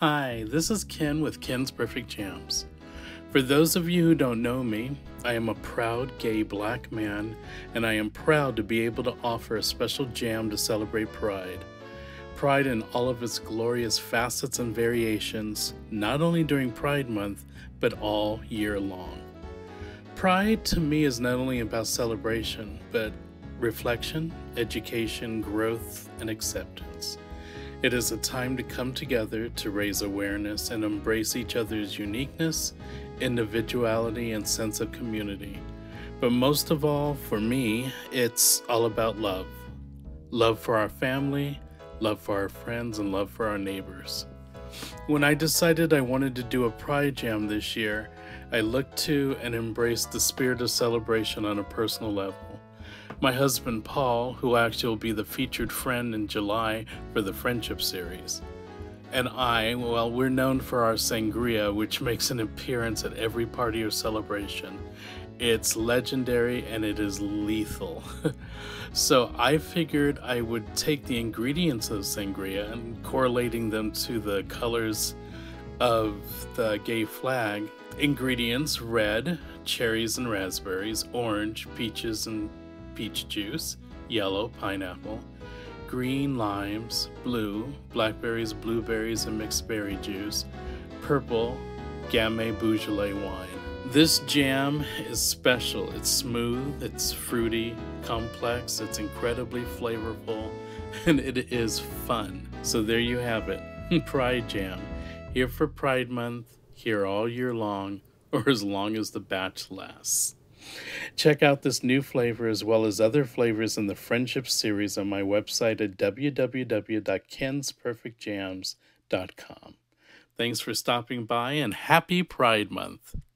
Hi, this is Ken with Ken's Perfect Jams. For those of you who don't know me, I am a proud gay black man, and I am proud to be able to offer a special jam to celebrate Pride. Pride in all of its glorious facets and variations, not only during Pride Month, but all year long. Pride to me is not only about celebration, but reflection, education, growth, and acceptance. It is a time to come together to raise awareness and embrace each other's uniqueness, individuality, and sense of community. But most of all, for me, it's all about love. Love for our family, love for our friends, and love for our neighbors. When I decided I wanted to do a Pride Jam this year, I looked to and embraced the spirit of celebration on a personal level. My husband, Paul, who actually will be the featured friend in July for the Friendship Series, and I, well, we're known for our sangria, which makes an appearance at every party or celebration. It's legendary and it is lethal. So I figured I would take the ingredients of sangria and correlating them to the colors of the gay flag. Ingredients: red, cherries and raspberries; orange, peaches and peach juice; yellow, pineapple; green, limes; blue, blackberries, blueberries, and mixed berry juice; purple, Gamay Beaujolais wine. This jam is special. It's smooth, it's fruity, complex, it's incredibly flavorful, and it is fun. So there you have it, Pride Jam. Here for Pride Month, here all year long, or as long as the batch lasts. Check out this new flavor as well as other flavors in the Friendship Series on my website at www.kensperfectjams.com. Thanks for stopping by and happy Pride Month.